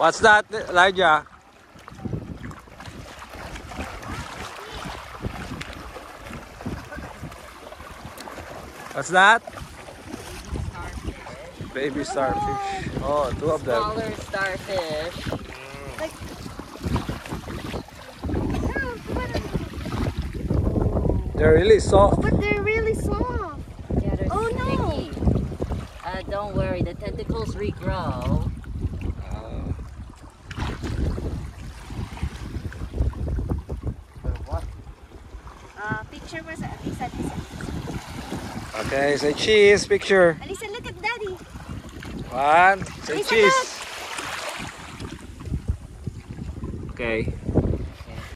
What's that, Elijah? What's that? Baby starfish. Oh, two of them. Smaller starfish. Like, They're really soft. but they're really soft. Yeah, they're Oh, no. sticky. Don't worry, the tentacles regrow. Picture was Alisa. Okay, say cheese, picture. Alisa, look at Daddy. One, say Alisa, cheese. Okay.